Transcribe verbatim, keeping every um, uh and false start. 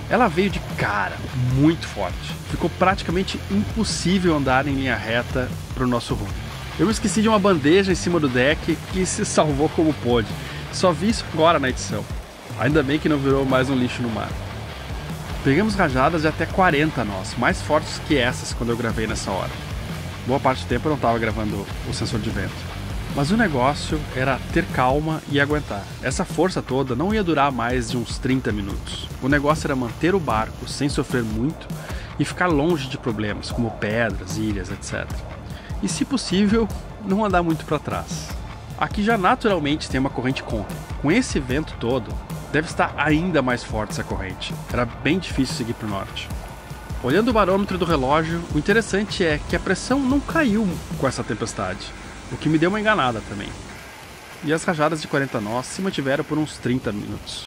Ela veio de cara, muito forte. Ficou praticamente impossível andar em linha reta para o nosso rumo. Eu me esqueci de uma bandeja em cima do deck que se salvou como pôde. Só vi isso agora na edição. Ainda bem que não virou mais um lixo no mar. Pegamos rajadas de até quarenta nós, mais fortes que essas quando eu gravei nessa hora. Boa parte do tempo eu não estava gravando o sensor de vento. Mas o negócio era ter calma e aguentar. Essa força toda não ia durar mais de uns trinta minutos. O negócio era manter o barco sem sofrer muito e ficar longe de problemas, como pedras, ilhas, etcétera. E, se possível, não andar muito para trás. Aqui já naturalmente tem uma corrente contra. Com esse vento todo, deve estar ainda mais forte essa corrente. Era bem difícil seguir para o norte. Olhando o barômetro do relógio, o interessante é que a pressão não caiu com essa tempestade, o que me deu uma enganada também. E as rajadas de quarenta nós se mantiveram por uns trinta minutos.